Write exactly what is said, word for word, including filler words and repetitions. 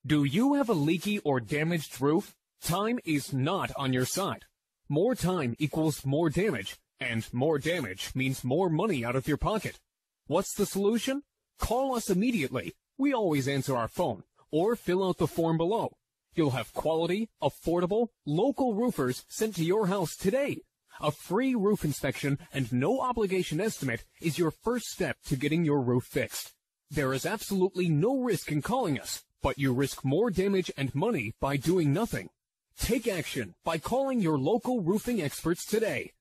Do you have a leaky or damaged roof? Time is not on your side. More time equals more damage, and more damage means more money out of your pocket. What's the solution? Call us immediately. We always answer our phone, or fill out the form below. You'll have quality, affordable, local roofers sent to your house today. A free roof inspection and no obligation estimate is your first step to getting your roof fixed. There is absolutely no risk in calling us, but you risk more damage and money by doing nothing. Take action by calling your local roofing experts today.